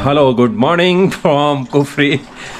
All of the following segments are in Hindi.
Hello good morning from Kufri.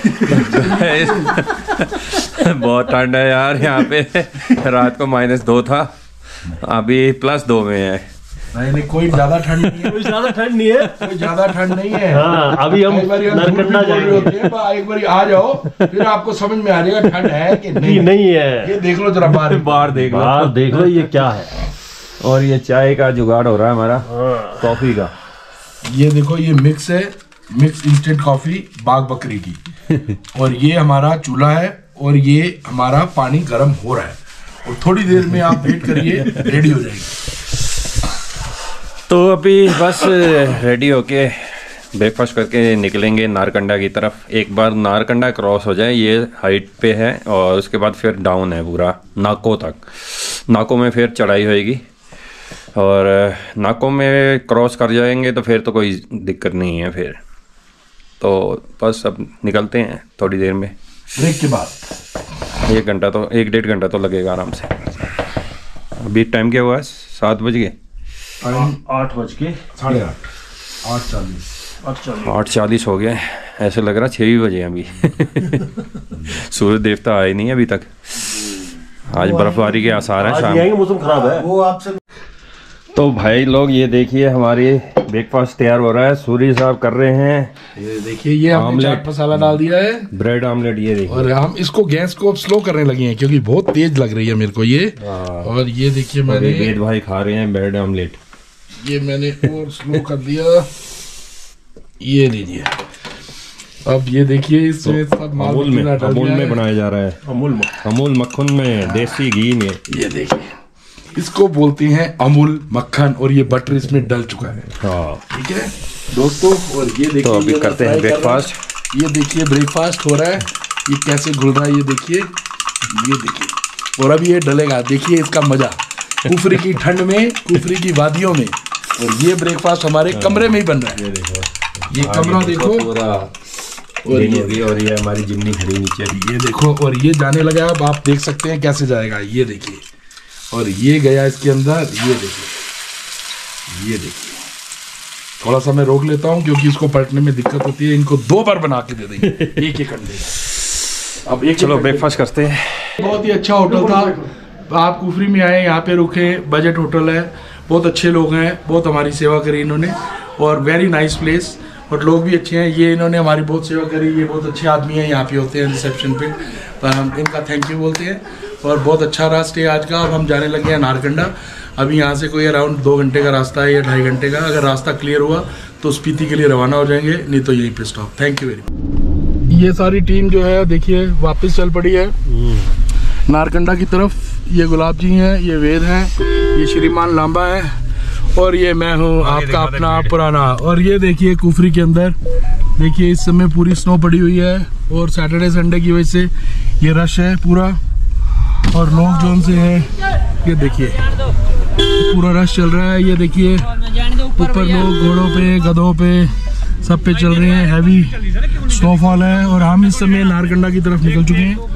बहुत ठंड है यार यहाँ पे। रात को -2 था, अभी +2 में है। नहीं कोई ज्यादा ठंड नहीं है। कोई ज्यादा ठंड नहीं है। कोई ज्यादा ठंड नहीं है। हाँ, अभी हम नारकंडा जाएंगे। एक बार आ जाओ फिर आपको समझ में आ जाएगा ठंड है कि नहीं है। ये देख लो जरा बाहर देख लो, बाहर देख लो ये क्या है। और ये चाय का जुगाड़ हो रहा है हमारा, कॉफी का। ये देखो ये मिक्स है, मिक्स इंस्टेंट कॉफी बाग बकरी की। और ये हमारा चूल्हा है और ये हमारा पानी गर्म हो रहा है और थोड़ी देर में आप वेट करिए, रेडी हो जाएगी। तो अभी बस रेडी होके ब्रेकफास्ट करके निकलेंगे नारकंडा की तरफ। एक बार नारकंडा क्रॉस हो जाए, ये हाइट पे है और उसके बाद फिर डाउन है पूरा नाकों तक। नाकों में फिर चढ़ाई होएगी और नाकों में क्रॉस कर जाएंगे तो फिर तो कोई दिक्कत नहीं है। फिर तो बस अब निकलते हैं थोड़ी देर में। ब्रेक के बाद 1-1.5 घंटा तो लगेगा आराम से। अभी टाइम क्या हुआ है? 7 बज गए। 8:40 हो गए। ऐसे लग रहा 6 भी बजे अभी। सूरज देवता आए नहीं अभी तक। आज बर्फबारी के आसार हैं शाम। मौसम खराब है वो आपसे। तो भाई लोग ये देखिए हमारी ब्रेकफास्ट तैयार हो रहा है। सूरी साहब कर रहे हैं, ये देखिए ये हमने चाट मसाला डाल दिया है, ब्रेड आमलेट। ये देखिए और हम इसको गैस को अब स्लो करने लगे हैं क्योंकि बहुत तेज लग रही है मेरे को ये। और ये देखिए मैंने वेद भाई खा रहे हैं ब्रेड आमलेट। ये मैंने और स्लो कर दिया। ये लीजिए, अब ये देखिए इसमें सब अमूल में बनाया जा रहा है। अमूल मक्खन में, देसी घी में। ये देखिए इसको बोलते हैं अमूल मक्खन और ये बटर इसमें डल चुका है। ठीक है दोस्तों, और ये देखिए तो अभी करते हैं ब्रेकफास्ट। ये देखिए ब्रेकफास्ट हो रहा है, ये कैसे घुल रहा है ये देखिए, ये देखिए। और अभी ये डलेगा, देखिए इसका मजा कुफरी की ठंड में, कुफरी की वादियों में। और ये ब्रेकफास्ट हमारे कमरे में ही बन रहा है। ये देखो, ये कमरा देखो पूरा। और ये हमारी जिम्नी खड़ी नीचे। ये देखो, और ये जाने लगा। अब आप देख सकते हैं कैसे जाएगा, ये देखिए। और ये गया इसके अंदर, ये देखिए, ये देखिए। थोड़ा सा मैं रोक लेता हूँ क्योंकि इसको पलटने में दिक्कत होती है। इनको 2 बार बना के दे देंगे, एक अंडे। अब एक चलो ब्रेकफास्ट करते हैं। बहुत ही अच्छा होटल था, आप कुफरी में आए, यहाँ पे रुके, बजट होटल है, बहुत अच्छे लोग हैं, बहुत हमारी सेवा करी इन्होंने और वेरी नाइस प्लेस। और लोग भी अच्छे हैं, ये इन्होंने हमारी बहुत सेवा करी। ये बहुत अच्छे आदमी हैं, यहाँ पे होते हैं रिसेप्शन पे, पर हम इनका थैंक यू बोलते हैं। और बहुत अच्छा रहा स्टे आज का। अब हम जाने लगे हैं नारकंडा। अभी यहाँ से कोई अराउंड 2 घंटे का रास्ता है या 2.5 घंटे का। अगर रास्ता क्लियर हुआ तो स्पीति के लिए रवाना हो जाएंगे, नहीं तो यहीं पे stop. Thank you very much. ये सारी टीम जो है देखिए वापस चल पड़ी है नारकंडा की तरफ। ये गुलाब जी हैं, ये वेद हैं, ये श्रीमान लांबा है और ये मैं हूँ आपका अपना पुराना। और ये देखिए कुफरी के अंदर देखिए इस समय पूरी स्नो पड़ी हुई है और सैटरडे संडे की वजह से ये रश है पूरा। और लोग जो उनसे हैं, ये देखिए पूरा रश चल रहा है। ये देखिए ऊपर लोग घोड़ों पे, गधों पे, सब पे चल रहे हैं। हैवी स्नोफॉल है और हम इस समय नारकंडा की तरफ निकल चुके हैं।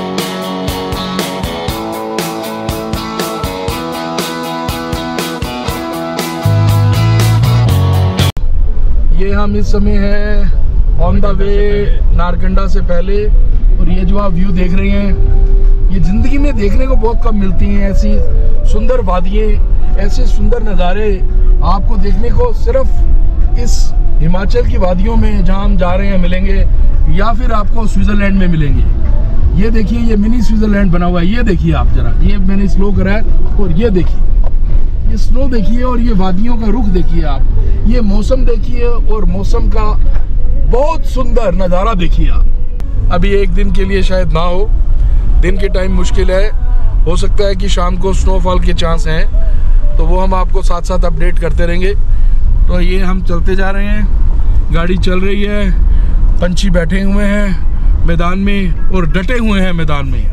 ये हम इस समय हैं ऑन द वे नारकंडा से पहले। और ये जो आप व्यू देख रहे हैं, ये जिंदगी में देखने को बहुत कम मिलती हैं। ऐसी सुंदर वादियाँ, ऐसे सुंदर नज़ारे आपको देखने को सिर्फ इस हिमाचल की वादियों में जहाँ हम जा रहे हैं मिलेंगे, या फिर आपको स्विट्ज़रलैंड में मिलेंगे। ये देखिए ये मिनी स्विट्ज़रलैंड बना हुआ है। ये देखिए आप जरा, ये मैंने स्लो करा है और ये देखिए, ये स्नो देखिए और ये वादियों का रुख देखिए आप, ये मौसम देखिए और मौसम का बहुत सुंदर नज़ारा देखिए आप। अभी एक दिन के लिए शायद ना हो, दिन के टाइम मुश्किल है, हो सकता है कि शाम को स्नोफॉल के चांस हैं, तो वो हम आपको साथ साथ अपडेट करते रहेंगे। तो ये हम चलते जा रहे हैं, गाड़ी चल रही है, पंछी बैठे हुए हैं मैदान में और डटे हुए हैं मैदान में।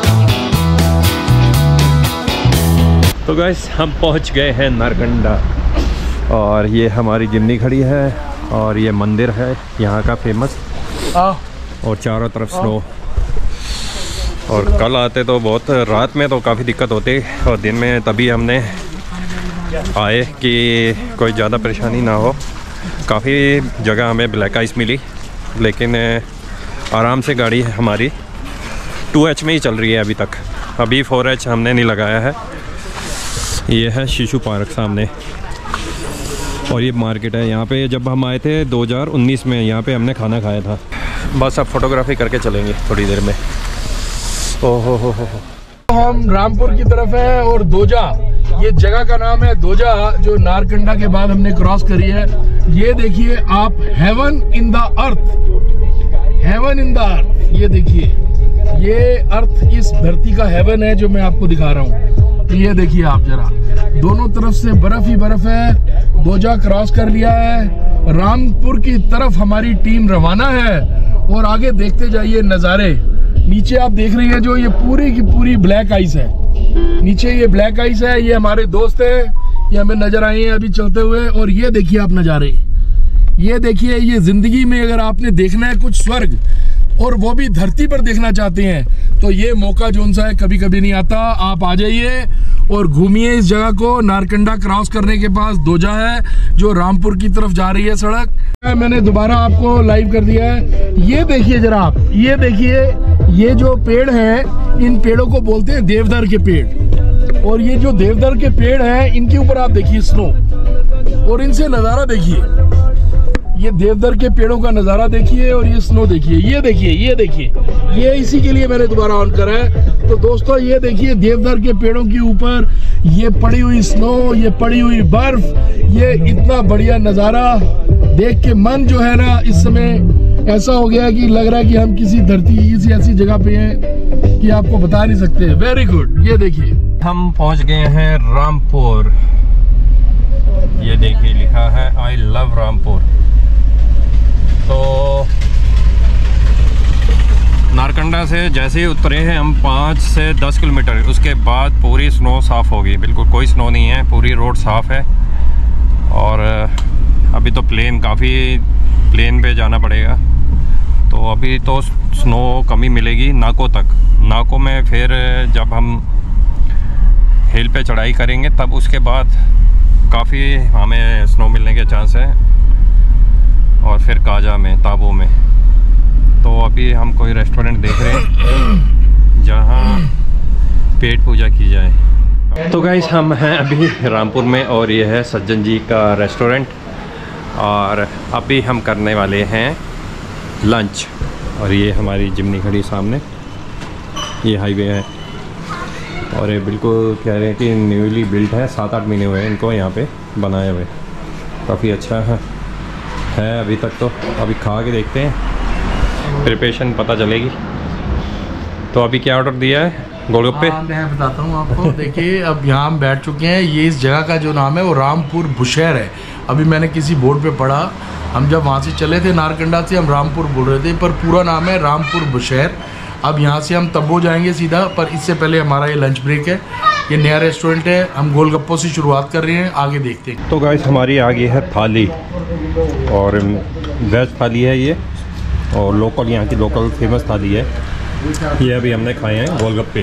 तो गाइस हम पहुंच गए हैं नारकंडा और ये हमारी जिम्नी खड़ी है और ये मंदिर है यहाँ का फेमस। और चारों तरफ स्नो। और कल आते तो बहुत, रात में तो काफ़ी दिक्कत होती और दिन में तभी हमने आए कि कोई ज़्यादा परेशानी ना हो। काफ़ी जगह हमें ब्लैक आइस मिली, लेकिन आराम से गाड़ी हमारी 2H में ही चल रही है अभी तक। अभी 4H हमने नहीं लगाया है। ये है शिशु पार्क सामने, और ये मार्केट है। यहाँ पे जब हम आए थे 2019 में, यहाँ पे हमने खाना खाया था। बस अब फोटोग्राफी करके चलेंगे थोड़ी देर में। ओहो हो। हम रामपुर की तरफ है, और दोजा, ये जगह का नाम है दोजा, जो नारकंडा के बाद हमने क्रॉस करी है। ये देखिए आप, heaven in the earth, heaven in the earth. ये देखिए, ये अर्थ इस धरती का हेवन है जो मैं आपको दिखा रहा हूँ। तो ये देखिए आप जरा, दोनों तरफ से बर्फ ही बर्फ है। दोजा क्रॉस कर लिया है, रामपुर की तरफ हमारी टीम रवाना है, और आगे देखते जाइए नज़ारे। नीचे आप देख रहे हैं जो ये पूरी की पूरी ब्लैक आइस है, नीचे ये ब्लैक आइस है। ये हमारे दोस्त है, ये हमें नजर आए हैं अभी चलते हुए। और ये देखिए आप नज़ारे, ये देखिए, ये जिंदगी में अगर आपने देखना है कुछ स्वर्ग, और वो भी धरती पर देखना चाहते हैं, तो ये मौका जोन सा है, कभी कभी नहीं आता। आप आ जाइए और घूमिए इस जगह को। नारकंडा क्रॉस करने के पास दोजा है, जो रामपुर की तरफ जा रही है सड़क। मैंने दोबारा आपको लाइव कर दिया है। ये देखिए जरा आप, ये देखिए, ये जो पेड़ है, इन पेड़ों को बोलते हैं देवदार के पेड़। और ये जो देवदार के पेड़ हैं, इनके ऊपर आप देखिए स्नो, और इनसे नज़ारा देखिए। ये देवदार के पेड़ों का नज़ारा देखिए, और ये स्नो देखिए। ये देखिए, ये देखिए, ये इसी के लिए मैंने दोबारा ऑन करा है। तो दोस्तों ये देखिए, देवदार के पेड़ों के ऊपर ये पड़ी हुई स्नो, ये पड़ी हुई बर्फ, ये इतना बढ़िया नज़ारा देख के मन जो है ना, इस समय ऐसा हो गया कि लग रहा है कि हम किसी धरती की किसी ऐसी जगह पे हैं कि आपको बता नहीं सकते। Very good. ये देखिए, हम पहुंच गए हैं रामपुर। ये देखिए लिखा है आई लव रामपुर। तो नारकंडा से जैसे ही उतरे हैं हम 5 से 10 किलोमीटर, उसके बाद पूरी स्नो साफ़ होगी। बिल्कुल कोई स्नो नहीं है, पूरी रोड साफ़ है। और अभी तो प्लेन पे जाना पड़ेगा, तो अभी तो स्नो कमी मिलेगी नाकों तक। नाकों में फिर जब हम हिल पे चढ़ाई करेंगे, तब उसके बाद काफ़ी हमें स्नो मिलने के चांस हैं। और फिर काजा में, ताबो में। तो अभी हम कोई रेस्टोरेंट देख रहे हैं जहाँ पेट पूजा की जाए। तो गाइस हम हैं अभी रामपुर में, और ये है सज्जन जी का रेस्टोरेंट। और अभी हम करने वाले हैं लंच। और ये हमारी जिमनी खड़ी सामने, ये हाईवे है, और ये बिल्कुल कह रहे हैं कि न्यूली बिल्ट है। 7-8 महीने हुए हैं इनको यहाँ पे बनाए हुए। काफ़ी अच्छा है अभी तक। तो अभी खा के देखते हैं, प्रिपरेशन पता चलेगी। तो अभी क्या ऑर्डर दिया है? गोलगप्पे। मैं बताता हूँ आपको। देखिए अब यहाँ हम बैठ चुके हैं। ये इस जगह का जो नाम है वो रामपुर बुशहर है। अभी मैंने किसी बोर्ड पे पढ़ा, हम जब वहाँ से चले थे नारकंडा से, हम रामपुर बोल रहे थे, पर पूरा नाम है रामपुर बुशहर। अब यहाँ से हम तब्बो जाएंगे सीधा, पर इससे पहले हमारा ये लंच ब्रेक है। ये नया रेस्टोरेंट है, हम गोलगप्पों से शुरुआत कर रहे हैं, आगे देखते हैं। तो गाइस हमारी आ गई है थाली, और वेज थाली है ये, और लोकल यहाँ की लोकल फेमस थाली है ये। अभी हमने खाए हैं गोलगप्पे।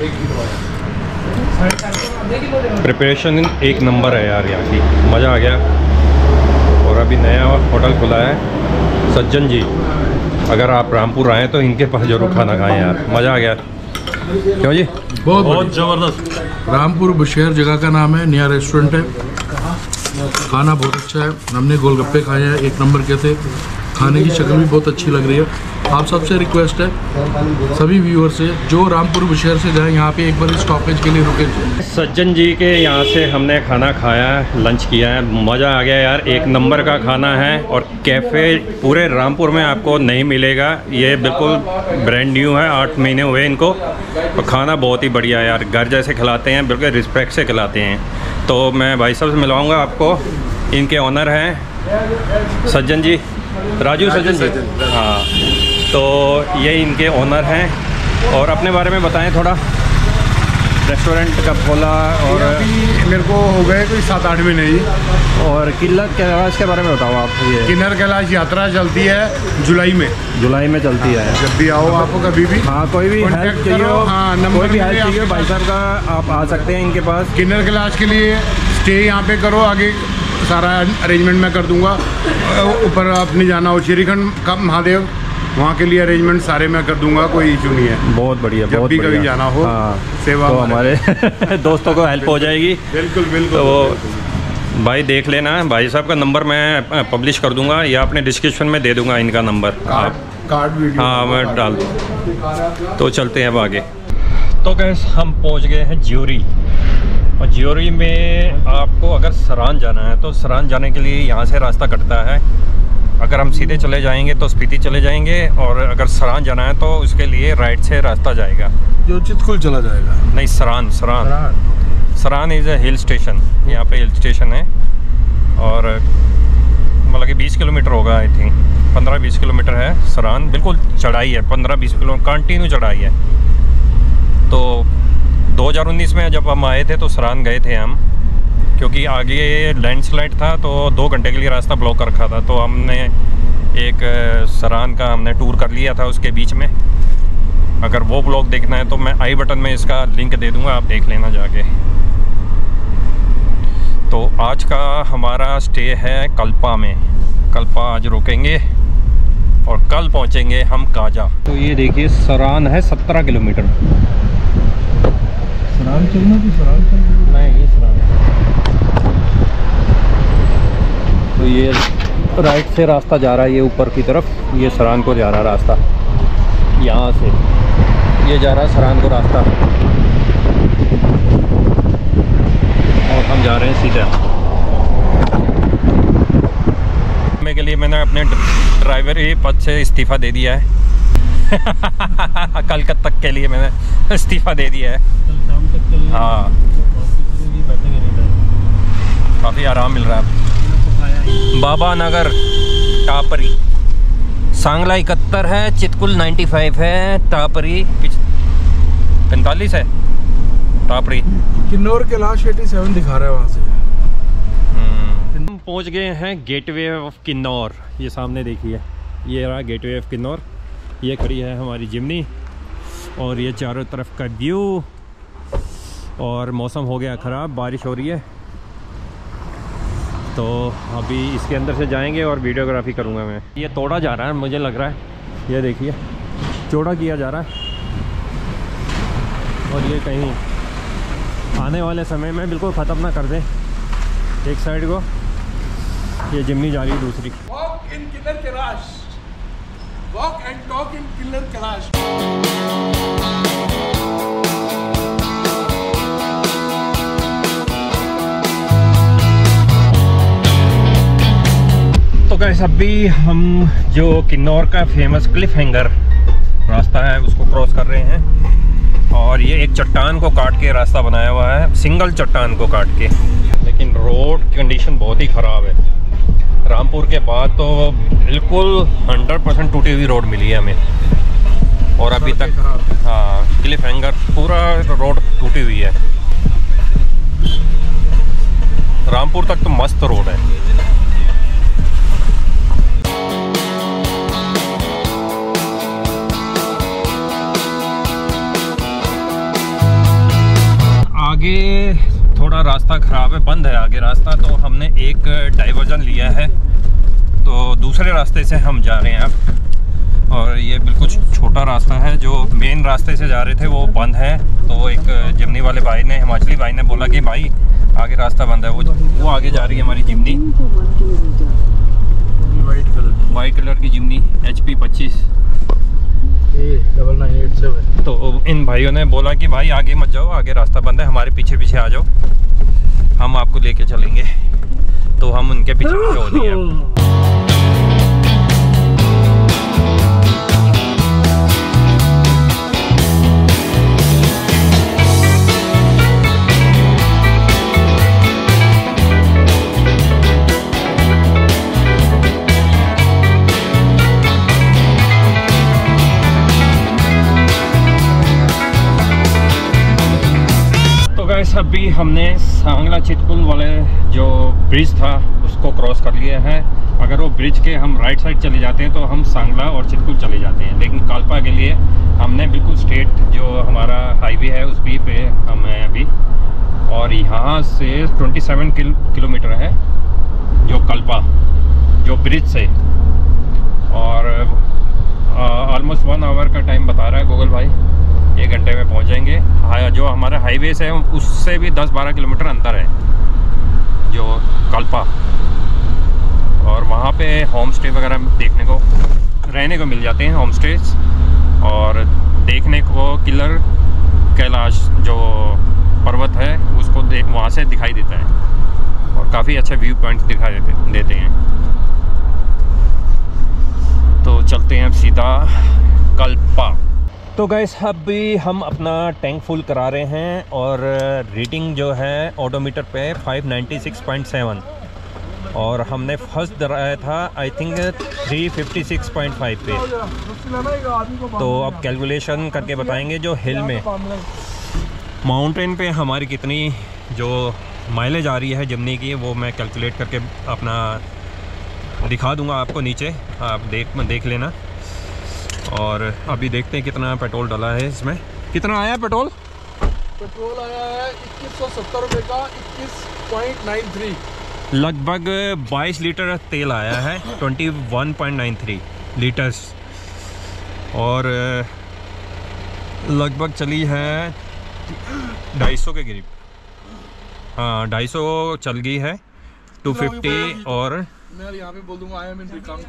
प्रिपरेशन एक नंबर है यार यहाँ की, मज़ा आ गया। और अभी नया होटल खुला है सज्जन जी, अगर आप रामपुर आएँ तो इनके पास जरूर खाना खाएं यार, मज़ा आ गया। क्यों जी? बहुत ज़बरदस्त। रामपुर बुशहर जगह का नाम है, नया रेस्टोरेंट है, खाना बहुत अच्छा है। हमने गोलगप्पे खाए हैं, एक नंबर के थे। खाने की शक्ल भी बहुत अच्छी लग रही है। आप सबसे रिक्वेस्ट है, सभी व्यूअर से, जो रामपुर बुशहर से जाए यहाँ पे एक बार स्टॉपेज के लिए रुके। सज्जन जी के यहाँ से हमने खाना खाया है, लंच किया है, मज़ा आ गया यार। एक नंबर का खाना है, और कैफ़े पूरे रामपुर में आपको नहीं मिलेगा। ये बिल्कुल ब्रांड न्यू है, 8 महीने हुए इनको, और खाना बहुत ही बढ़िया यार, घर जैसे खिलाते हैं, बिल्कुल रिस्पेक्ट से खिलाते हैं। तो मैं भाई साहब से मिलवाऊँगा आपको, इनके ऑनर हैं सज्जन जी, राजू सज्जन जी। हाँ, तो ये इनके ओनर हैं। और अपने बारे में बताएं थोड़ा, रेस्टोरेंट कब खोला? और अभी मेरे को हो गए कोई 7-8 महीने ही। और किन्नर कैलाश के बारे में बताओ आप। ये किन्नर कैलाश यात्रा चलती है जुलाई में चलती है। जब भी आओ, आपको कभी भी, हाँ, कोई भी हेल्प चाहिए हो, हाँ, कोई नंबर भी हेल्प चाहिए भाई साहब का, आप आ सकते हैं इनके पास। किन्नर कैलाश के लिए स्टे यहाँ पे करो, आगे सारा अरेंजमेंट मैं कर दूंगा। ऊपर अपनी जाना हो श्रीखंड का महादेव, वहाँ के लिए अरेंजमेंट सारे मैं कर दूंगा, कोई इशू नहीं है। बहुत बढ़िया, जब भी कभी जाना हो, सेवा तो हमारे दोस्तों को हेल्प हो जाएगी। बिल्कुल बिल्कुल। तो भाई देख लेना, भाई साहब का नंबर मैं पब्लिश कर दूंगा या अपने डिस्क्रिप्शन में दे दूंगा इनका नंबर। कार्ड वीडियो हाँ मैं डाल दूँ। तो चलते हैं अब आगे। तो गैस हम पहुंच गए हैं ज्योरी, और ज्योरी में आपको अगर सरान जाना है तो सरान जाने के लिए यहाँ से रास्ता कटता है। अगर हम सीधे चले जाएंगे तो स्पीति चले जाएंगे, और अगर सरान जाना है तो उसके लिए राइट से रास्ता जाएगा, जो चितकुल चला जाएगा। नहीं, सरान इज़ ए हिल स्टेशन। यहाँ पे हिल स्टेशन है, और मतलब कि 20 किलोमीटर होगा, आई थिंक 15-20 किलोमीटर है सरान। बिल्कुल चढ़ाई है, 15-20 किलोमीटर कंटिन्यू चढ़ाई है। तो 2019 में जब हम आए थे तो सरान गए थे हम, क्योंकि आगे लैंडस्लाइड था तो 2 घंटे के लिए रास्ता ब्लॉक कर रखा था। तो हमने एक सरान का हमने टूर कर लिया था उसके बीच में। अगर वो ब्लॉग देखना है तो मैं आई बटन में इसका लिंक दे दूंगा, आप देख लेना जाके। तो आज का हमारा स्टे है कल्पा में। कल्पा आज रुकेंगे और कल पहुंचेंगे हम काजा। तो ये देखिए सरान है 17 किलोमीटर। सरान चलना कि सरान चलना? नहीं, सरान। तो ये राइट से रास्ता जा रहा है, ये ऊपर की तरफ, ये सरान को जा रहा है रास्ता। यहाँ से ये जा रहा है सरान को रास्ता, और हम जा रहे हैं सीधा। के लिए मैंने अपने ड्राइवरी पद से इस्तीफ़ा दे दिया है। कल तक के लिए मैंने इस्तीफ़ा दे दिया है। हाँ, काफ़ी आराम मिल रहा है। बाबा नगर टापरी, सांगला 71 है, चितकुल 95 है, टापरी 45 है, टापरी। किन्नौर कैलाश 87 दिखा रहा है वहाँ से। हम पहुँच गए हैं गेटवे ऑफ किन्नौर। ये सामने देखिए, ये रहा गेटवे ऑफ किन्नौर। ये खड़ी है हमारी जिमनी, और ये चारों तरफ का व्यू। और मौसम हो गया ख़राब, बारिश हो रही है, तो अभी इसके अंदर से जाएंगे और वीडियोग्राफी करूँगा मैं। ये तोड़ा जा रहा है, मुझे लग रहा है, ये देखिए चौड़ा किया जा रहा है। और ये कहीं आने वाले समय में बिल्कुल ख़त्म ना कर दें एक साइड को। ये जिमनी जा रही है दूसरी। Walk in Kinnaur Kailash, walk and talk in Kinnaur Kailash. तो गाइस अभी हम जो किन्नौर का फेमस क्लिफ हैंगर रास्ता है उसको क्रॉस कर रहे हैं, और ये एक चट्टान को काट के रास्ता बनाया हुआ है, सिंगल चट्टान को काट के। लेकिन रोड कंडीशन बहुत ही ख़राब है। रामपुर के बाद तो बिल्कुल 100% टूटी हुई रोड मिली है हमें, और अभी तक हाँ क्लिफ हैंगर पूरा रोड टूटी हुई है। रामपुर तक तो मस्त रोड है। आगे थोड़ा रास्ता ख़राब है, बंद है आगे रास्ता, तो हमने एक डाइवर्जन लिया है, तो दूसरे रास्ते से हम जा रहे हैं अब। और ये बिल्कुल छोटा रास्ता है, जो मेन रास्ते से जा रहे थे वो बंद है। तो एक जिमनी वाले भाई ने, हिमाचली भाई ने बोला कि भाई आगे रास्ता बंद है, वो आगे जा रही है हमारी जिमनी, वाइट कलर की जिमनी HP 25 9987। तो इन भाइयों ने बोला कि भाई आगे मत जाओ, आगे रास्ता बंद है, हमारे पीछे पीछे आ जाओ, हम आपको लेके चलेंगे। तो हम उनके पीछे पीछे हो दिए। अभी हमने सांगला चितकुल वाले जो ब्रिज था उसको क्रॉस कर लिया है। अगर वो ब्रिज के हम राइट साइड चले जाते हैं तो हम सांगला और चितकुल चले जाते हैं, लेकिन कालपा के लिए हमने बिल्कुल स्ट्रेट जो हमारा हाईवे है उस पे हम हैं अभी। और यहाँ से 27 किलोमीटर है जो कल्पा जो ब्रिज से, और ऑलमोस्ट 1 आवर का टाइम बता रहा है गूगल भाई, 1 घंटे में पहुंच जाएंगे। जो हमारे हाईवे से है उससे भी 10-12 किलोमीटर अंतर है जो कल्पा, और वहाँ पे होम स्टे वगैरह देखने को, रहने को मिल जाते हैं होम स्टेज, और देखने को किलर कैलाश जो पर्वत है उसको वहाँ से दिखाई देता है, और काफ़ी अच्छे व्यू पॉइंट्स दिखाई देते हैं। तो चलते हैं अब सीधा कल्पा। तो गाइस अभी हम अपना टैंक फुल करा रहे हैं, और रीडिंग जो है ऑडोमीटर पे 596.7, और हमने फर्स्ट डराया था आई थिंक 356.5 पे। तो अब कैलकुलेशन करके बताएंगे जो हिल में माउंटेन पे हमारी कितनी जो माइलेज आ रही है जिमनी की, वो मैं कैलकुलेट करके अपना दिखा दूंगा आपको नीचे, आप देख लेना। और अभी देखते हैं कितना पेट्रोल डाला है इसमें। कितना आया पेट्रोल? पेट्रोल आया है 2170 रुपये का 21.93, लगभग 22 लीटर तेल आया है, 21.93 लीटर्स, और लगभग चली है 250 के करीब। हाँ 250 चल गई है, 250, और मैं यहाँ पे बोल दूंगा I am in Reckong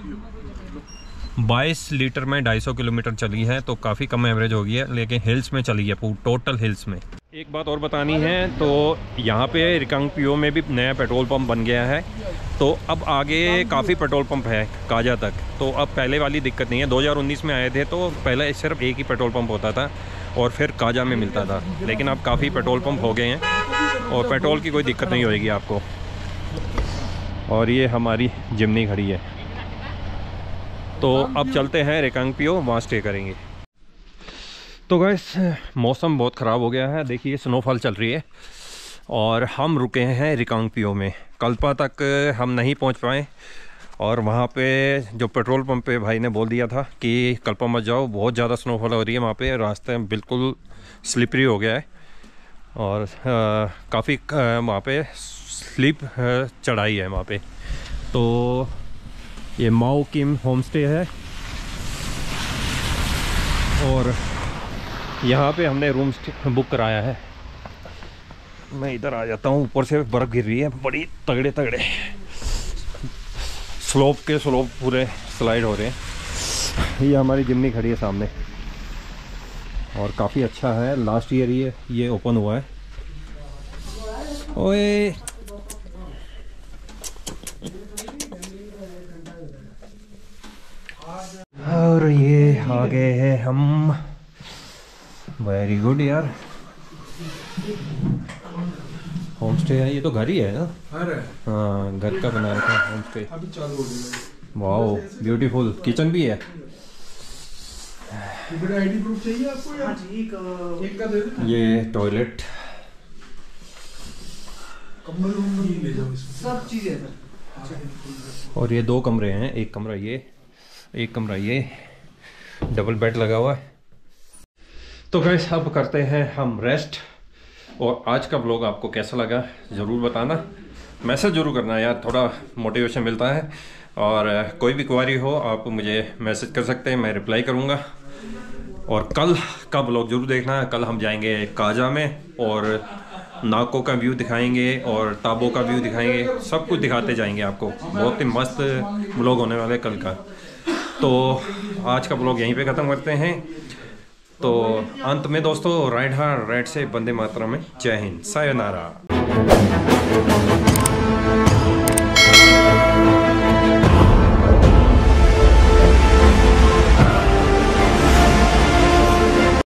22 litre में 250 किलोमीटर चली है, तो काफ़ी कम एवरेज हो गई है, लेकिन हिल्स में चली है टोटल हिल्स में। एक बात और बतानी है, तो यहाँ पे रिकांगपियो में भी नया पेट्रोल पंप बन गया है, तो अब आगे काफ़ी पेट्रोल पंप है काजा तक, तो अब पहले वाली दिक्कत नहीं है। 2019 में आए थे तो पहले सिर्फ एक ही पेट्रोल पंप होता था और फिर काजा में मिलता था, लेकिन अब काफ़ी पेट्रोल पंप हो गए हैं और पेट्रोल की कोई दिक्कत नहीं होएगी आपको। और ये हमारी जिमनी खड़ी है, तो अब चलते हैं रिकांगपियो, वहाँ स्टे करेंगे। तो गाइस मौसम बहुत ख़राब हो गया है, देखिए स्नोफॉल चल रही है, और हम रुके हैं रिकांगपियो में। कल्पा तक हम नहीं पहुंच पाए, और वहाँ पे जो पेट्रोल पंप पे भाई ने बोल दिया था कि कल्पा मत जाओ, बहुत ज़्यादा स्नोफॉल हो रही है वहाँ पे, रास्ते में बिल्कुल स्लिपरी हो गया है, और काफ़ी वहाँ पे स्लिप चढ़ाई है वहाँ पे। तो ये माओ किम होम स्टे है, और यहाँ पे हमने रूम बुक कराया है। मैं इधर आ जाता हूँ, ऊपर से बर्फ़ गिर रही है बड़ी तगड़े तगड़े, स्लोप के स्लोप पूरे स्लाइड हो रहे हैं। ये हमारी जिमनी खड़ी है सामने, और काफ़ी अच्छा है, लास्ट ईयर ये ओपन हुआ है। ओए और ये आ गए हैं हम, वेरी गुड यार। होम स्टे है, ये तो घर ही है ना? घर है, हाँ घर का बना रखा है होम स्टे। अभी चालू हो गया। वाओ ब्यूटीफुल, किचन भी है। आईडी प्रूफ चाहिए आपको या एक का दे दो? ये टॉयलेट, कम्बल ले जाओ, सब चीजें। और ये 2 कमरे हैं, एक कमरा ये, एक कमरा ये, डबल बेड लगा हुआ है। तो गाइस अब करते हैं हम रेस्ट, और आज का व्लॉग आपको कैसा लगा ज़रूर बताना, मैसेज ज़रूर करना यार, थोड़ा मोटिवेशन मिलता है। और कोई भी क्वारी हो आप मुझे मैसेज कर सकते हैं, मैं रिप्लाई करूँगा। और कल का व्लॉग ज़रूर देखना, कल हम जाएंगे काजा में, और नाको का व्यू दिखाएंगे और ताबो का व्यू दिखाएंगे, सब कुछ दिखाते जाएंगे आपको। बहुत ही मस्त व्लॉग होने वाला है कल का। तो आज का व्लॉग यहीं पे ख़त्म करते हैं। तो अंत में दोस्तों, राइट हार्ट राइट से वंदे मातरम में, जय हिंद, सायोनारा।